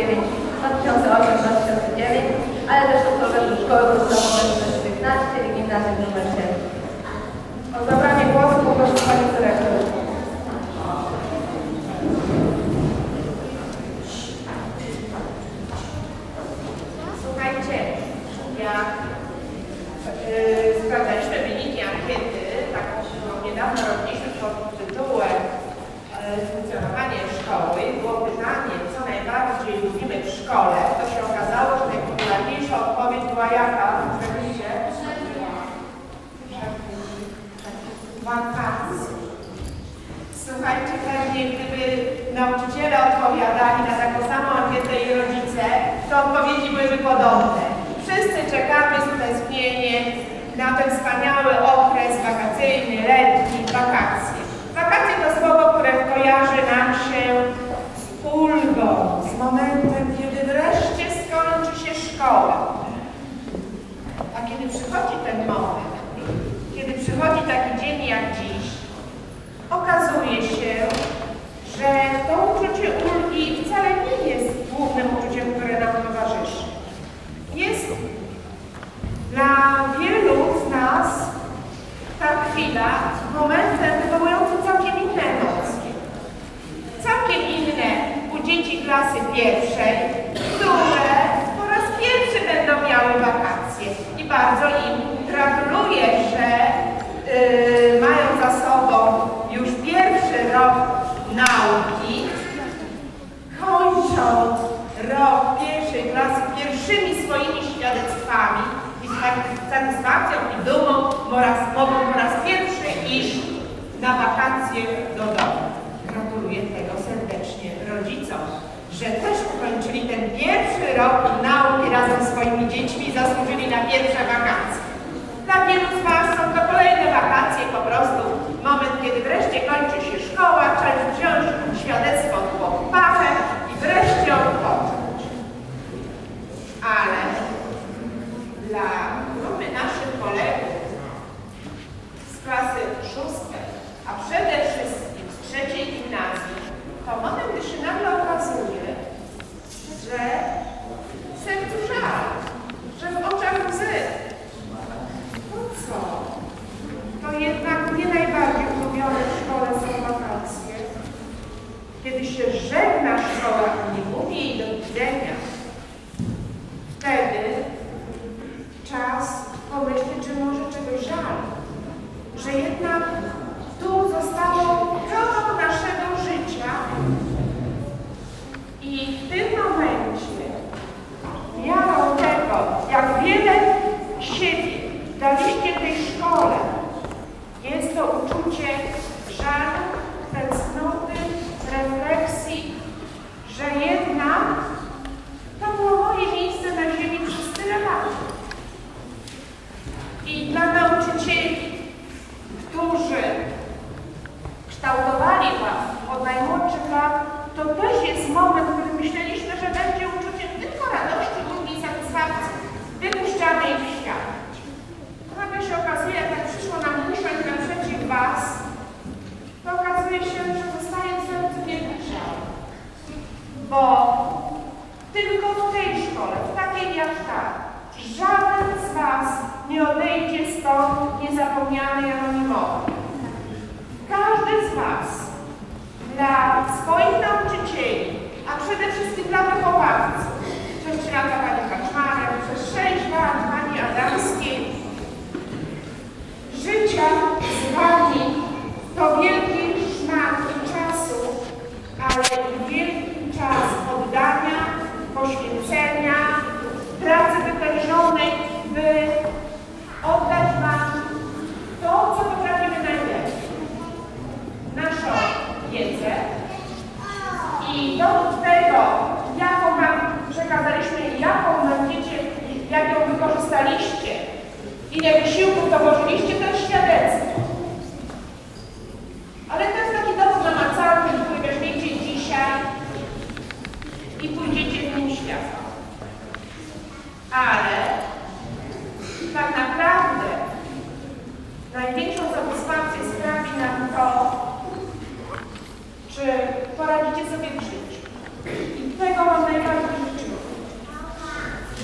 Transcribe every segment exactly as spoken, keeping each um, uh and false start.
dziewięć dwa tysiące osiem dwa tysiące dziewięć, ale też absolwentu szkoły podstawowej numer dziewiętnaście i gimnazjum numer siedem. O zabranie głosu poproszę Panią Dyrektor. Słuchajcie, jak yy, sprawdzaliśmy wyniki ankiety, taką niedawno robiliśmy pod tytułem yy, funkcjonowanie szkoły, było pytanie, co najbardziej lubimy w szkole, to się okazało, że najpopularniejsza odpowiedź była jaka? Rzeczywiście? Wakacje. Słuchajcie, pewnie gdyby nauczyciele odpowiadali na taką samą ankietę i rodzice, to odpowiedzi byłyby podobne. Wszyscy czekamy z utęsknieniem na ten wspaniały okres wakacyjny, letni, wakacje. Wakacje to słowo, które kojarzy nam się z ulgą, z momentem, kiedy wreszcie skończy się szkoła. A kiedy przychodzi ten moment, kiedy przychodzi taki dzień jak dziś, okazuje się, że to uczucie ulgi wcale nie jest głównym uczuciem, które nam towarzyszy. Jest dla wielu z nas ta chwila momentem wywołującym całkiem inne emocje. Całkiem inne u dzieci klasy pierwszej, które po raz pierwszy będą miały wakacje. I bardzo im gratuluję, że yy, mają za sobą już pierwszy rok nauki, kończą rok pierwszej klasy pierwszymi swoimi świadectwami i z satysfakcją i dumą mogą po raz pierwszy iść na wakacje do domu. Gratuluję tego serdecznie rodzicom, że też ukończyli ten pierwszy rok nauki razem z swoimi dziećmi i zasłużyli na pierwsze wakacje. Dla wielu z Was są to kolejne wakacje, po prostu moment, kiedy wreszcie kończy się szkoła, trzeba wziąć świadectwo pod pachę i wreszcie odpocząć. Ale dla grupy naszych kolegów z klasy szóstej, a przede wszystkim z trzeciej gimnazji, to moment, gdy się nagle okazuje, że w sercu żal, że w oczach łzy. No co? To jednak nie najbardziej ulubione w szkole są wakacje. Kiedy się żegna szkoła i nie mówi jej do widzenia, wtedy czas pomyśleć, że może czegoś żal, że jednak tu zostało kawał naszego życia i w tym momencie miarą tego, jak wiele siebie daliście tej szkole, jest to uczucie żalu, tęsknoty, refleksji, że jednak to było moje miejsce na ziemi przez tyle lat. I dla nauczycieli, którzy kształtowali Was od najmłodszych lat, to też jest moment, w którym myśleliśmy, że będzie uczuciem tylko radości, ulgi i satysfakcji. Wypuszczamy ich w świat. Nagle się okazuje, jak tak przyszło nam usiąść naprzeciw Was, to okazuje się, że zostaje w sercu wielki żal. Bo tylko w tej szkole, w takiej jak ta, żaden z Was nie odejdzie stąd niezapomniany i anonimowy. Każdy z Was dla swoich nauczycieli, a przede wszystkim dla wychowawców, przez trzy lata Pani Kaczmarek, przez sześć lat Pani Adamskiej, życia z Wami to wielki szmat czasu, ale i wielki czas oddania, poświęcenia, pracy wytężonej, by oddać Wam to, co potrafimy najlepiej. Naszą wiedzę i dowód tego, jaką Wam przekazaliśmy, jaką będziecie, jak ją wykorzystaliście, ile wysiłków dołożyliście, to jest świadectwo. Ale to jest taki dowód namacalny, który weźmiecie dzisiaj i pójdziecie w nim świata. Ale tak naprawdę największą satysfakcję sprawi nam to, czy poradzicie sobie w życiu. I tego Wam najbardziej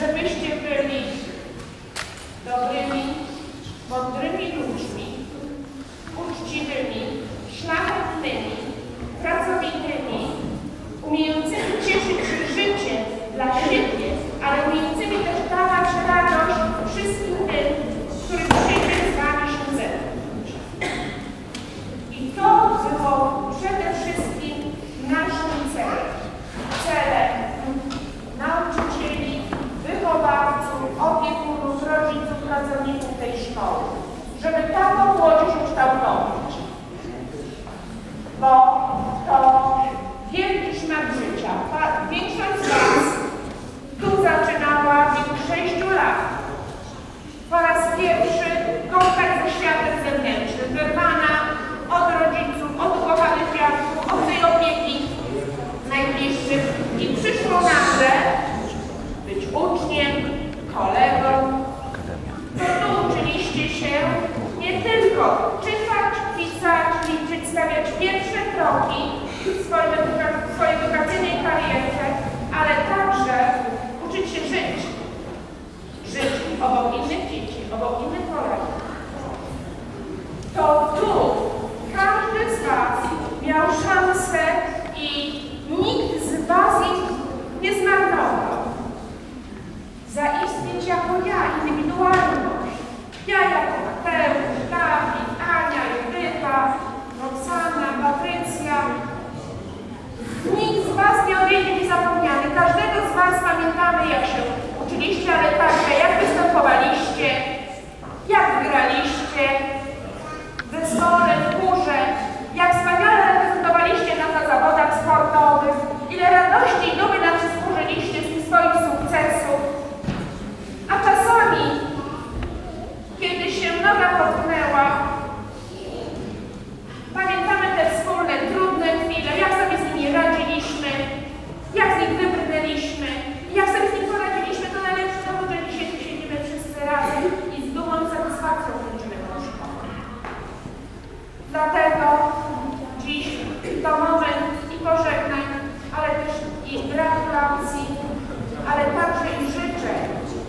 żebyście byli dobrymi, mądrymi ludźmi, uczciwymi, szlachetnymi, pracowitymi, umiejącymi cieszyć się życiem dla siebie, ale umiejącymi też dawać radość wszystkim tym, którym przyjdzie z wami się zetknąć. I to było przede wszystkim naszym celem. Celem nauczycieli, wychowawców, opiekunów, rodziców, pracowników tej szkoły. Żeby taką młodzież ukształtować. Bo to wielki szmat życia. Większość z was tu zaczynała w wieku sześciu lat. Po raz pierwszy kontakt ze światem zewnętrznym, wyrwana od rodziców, od ukochanych dziadków, od tej opieki najbliższych i przyszło nagle być uczniem, kolegą. To tu uczyliście się nie tylko czytać, pisać, liczyć, stawiać pierwsze kroki w swojej, w swojej edukacyjnej karierze, ale także uczyć się żyć. Żyć obok innych dzieci, obok innych kolegów. To tu każdy z was miał szansę i nikt z was ich nie zmarnował. Zaistnieć jako ja, indywidualność. Ja jako Mateusz, Dawid, Ania, Judyta, Roxana, Patrycja. Nikt z was nie odejdzie niezapomniany. Każdego z was pamiętamy, jak się uczyliście, ale także jak występowaliście, jak graliście w zespole, w chórze, jak wspaniale reprezentowaliście nas na zawodach sportowych, ile radości i dumy nam przysłużyliście z tych swoich sukcesów. A czasami, kiedy się noga potknęła, pamiętamy te wspólne, trudne chwile, jak sobie z nimi radziliśmy, jak z nich wybrnęliśmy, jak sobie z nich poradziliśmy, to najlepsze dowód, że dzisiaj tu siedzimy wszyscy razem i z dumą i satysfakcją kończymy tę szkołę. Dlatego dziś to moment i pożegnań, ale też i gratulacji, ale także i życzeń,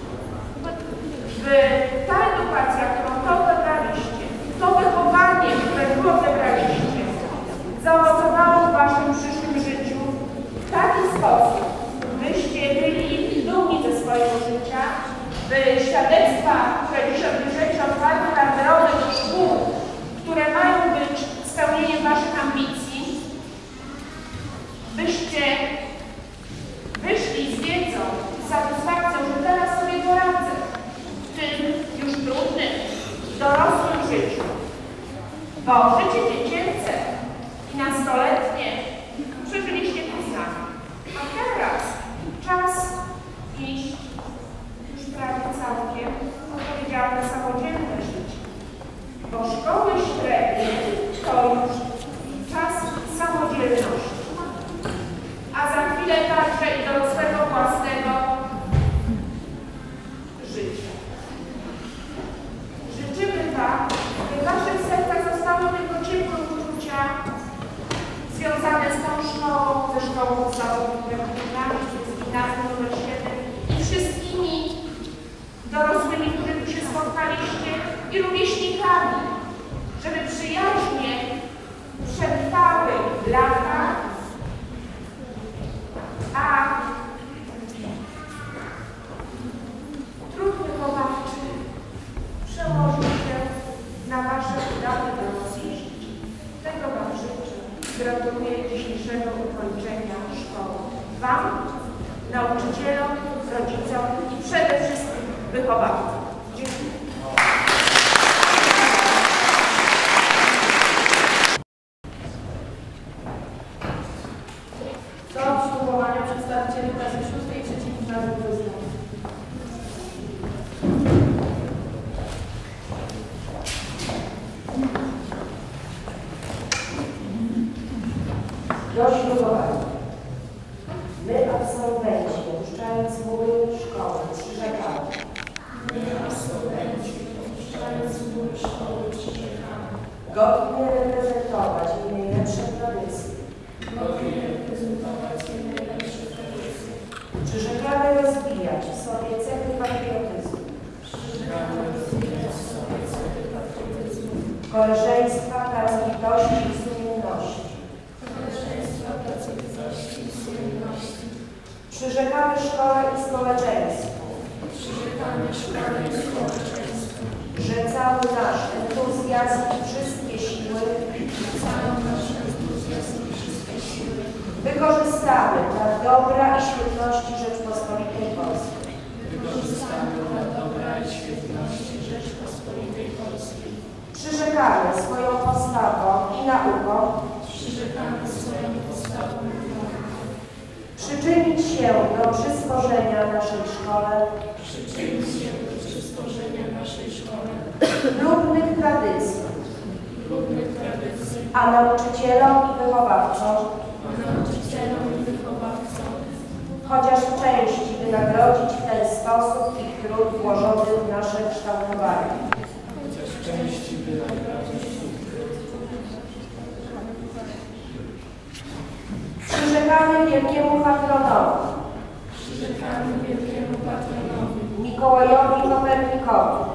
by ta edukacja, którą to odebraliście, to wychowanie, które tu odebraliście, zaowocowało w waszym przyszłym życiu w taki sposób, byście byli dumni ze swojego życia, by świadectwa, które dziś odbierzecie od walki banderowej do szkół, które mają być spełnieniem waszych ambicji, byście wyszli z wiedzą i satysfakcją, że teraz sobie poradzę w tym już trudnym, dorosłym życiu. Bo życie dziecięce i nastoletnie przeżyliście tu z nami. A teraz czas iść już prawie całkiem odpowiedzialne samodzielne życie. Bo szkoły średnie to już czas samodzielności. A za chwilę także i dorosłego własnego życia. Życzymy wam, by w waszych sercach zostały tylko ciepłe uczucia związane z tą szkołą, ze szkołą podstawową, z gimnazjum numer siedem i wszystkimi dorosłymi, którzy tu się spotkaliście i rówieśnikami, żeby przyjaźnie przetrwały lata, a trud wychowawczy przełożył się na wasze udane dorosłe życie. Tego wam życzę. Gratuluję dzisiejszego ukończenia szkoły. Wam, nauczycielom, rodzicom i przede wszystkim wychowawcom. Dziękuję. Do obsługiwania przedstawicieli klasy szóstej i trzeciej gimnazjum Wyzna. Do ślubowania. My, absolwenci, opuszczając mury szkoły, przyrzekamy. My, absolwenci, opuszczając mury szkoły, przyrzekamy. Godnie reprezentować jej najlepsze tradycje. Godnie reprezentować jej najlepsze tradycje. Przyrzekamy rozwijać rozwijać w sobie cechy patriotyzmu, koleżeństwa, pracowitości i sumienności. Przyrzekamy szkole i społeczeństwu, że cały nasz entuzjazm i wszystkie siły wykorzystamy dla dobra i świetności Rzeczpospolitej Polskiej. Przyrzekamy swoją postawą i nauką przyczynić się do przysporzenia naszej szkole lubnych tradycji, a nauczycielom i wychowawcom chociaż w części wynagrodzić w ten sposób ich trud włożony w nasze kształtowanie. Przyrzekamy wielkiemu patronowi, Mikołajowi Kopernikowi,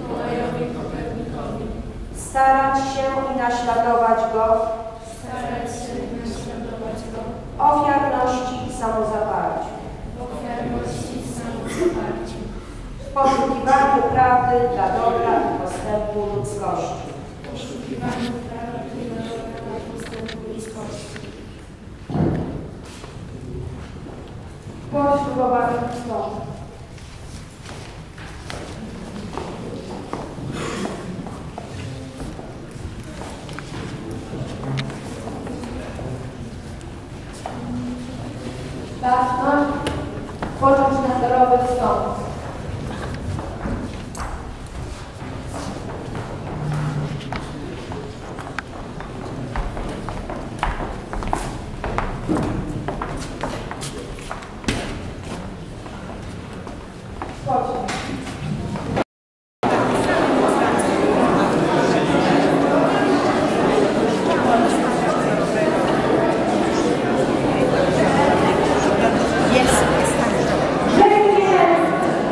starać się i naśladować go w ofiarności i samozaparciu, w poszukiwaniu prawdy dla dobra i postępu ludzkości. Poślubowany kto? Baczność, począć na zdrowy wstąp. Dziękuję.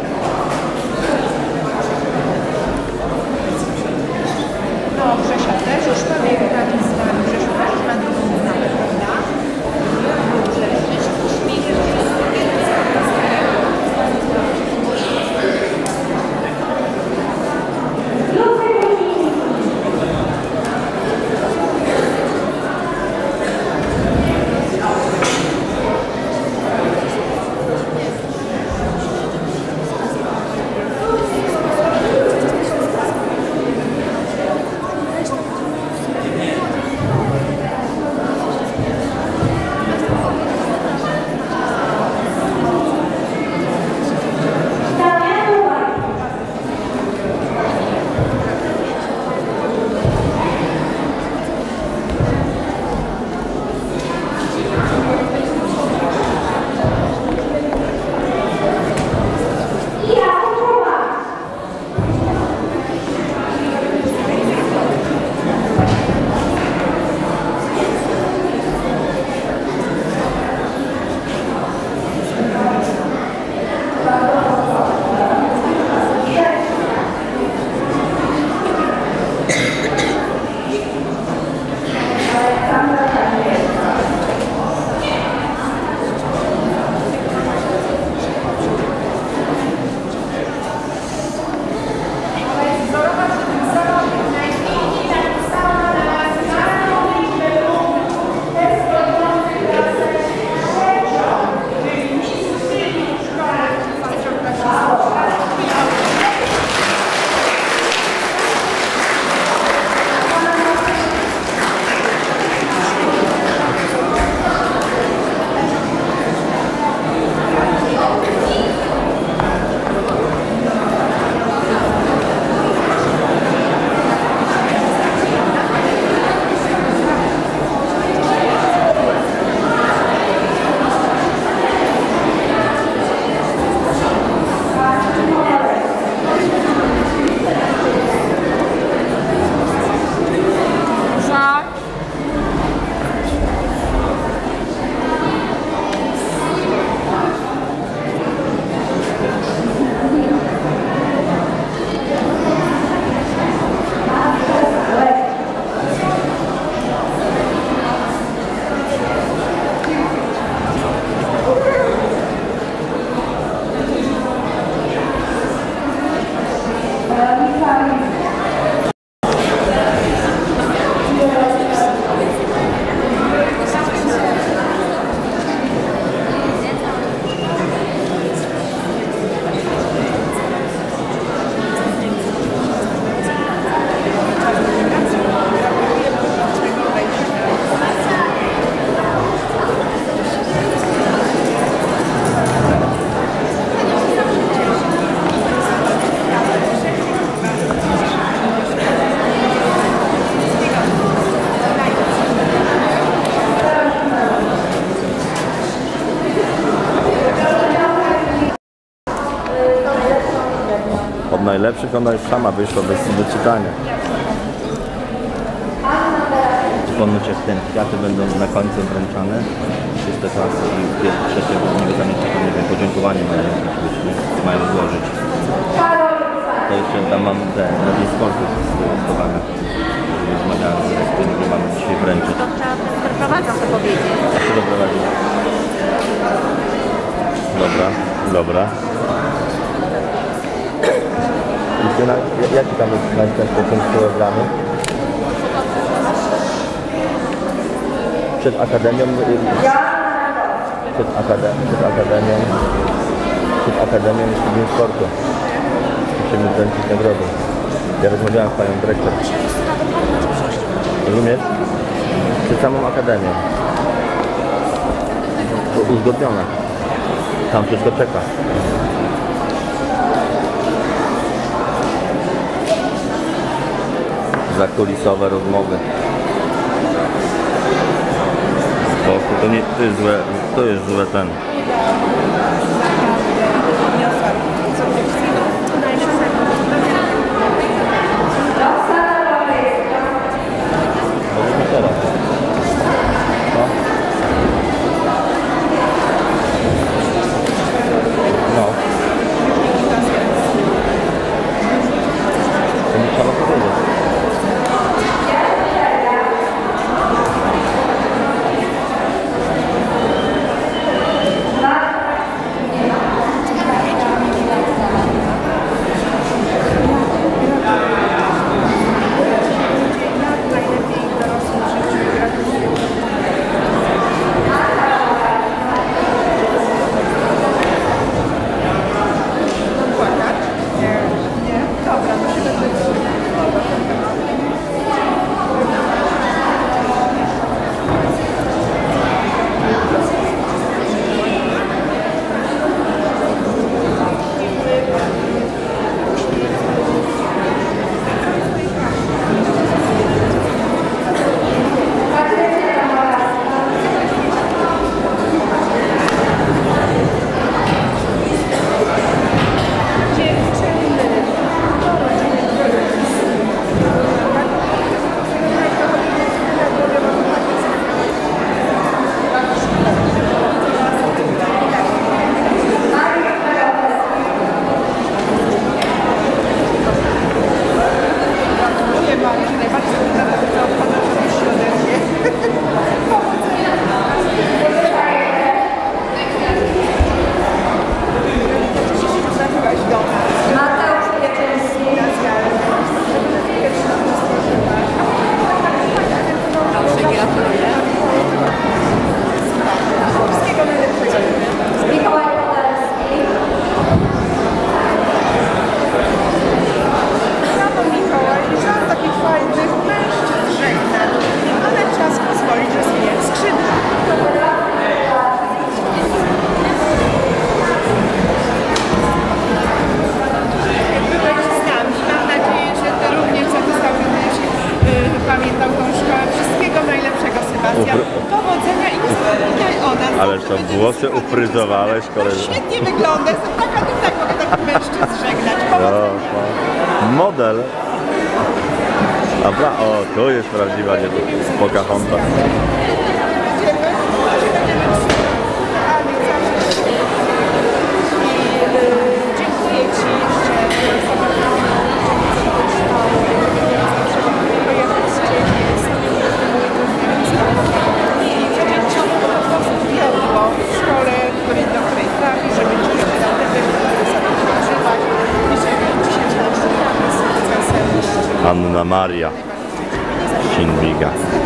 najlepszych ona już sama wyszła bez, bez czytania. Ponoć jak ten kwiaty będą na końcu wręczane, szóste klasy i trzecie nie tam jeszcze nie wiem, podziękowanie mają jakieś być, nie? Mają złożyć. To jeszcze tam mam te na sportu schowane. Rozmawiałem z tym, że mamy dzisiaj wręczyć. To trzeba prowadzą to powiedzieć. A co doprowadzić? Dobra, dobra. Justyna, jaki tam jest następny punkt programu? Przed akademią, przed, akade, przed akademią, przed akademią jest dzień sportu. Musimy wręczyć nagrody. Ja rozmawiałem z panią dyrektor. Rozumiesz? Przed samą akademią. To uzgodnione. Tam wszystko czeka. Zakulisowe rozmowy. To, nie, to jest złe, to jest złe ten. No. To nie trzeba powiedzieć. Powodzenia i nie zapominaj o nas. Ale to włosy ufryzowałeś, koleżanko. Świetnie wygląda, jestem taka dumna, jak mogę takich mężczyzn żegnać. Powodzenia. No, model. Dobra, o, tu jest prawdziwa Pocahontas. Dziękuję Ci, w szkole, do której trafi, żeby ci sobie używać i żeby dzisiaj się spotkamy z sukcesem. Anna Maria Szynbiga.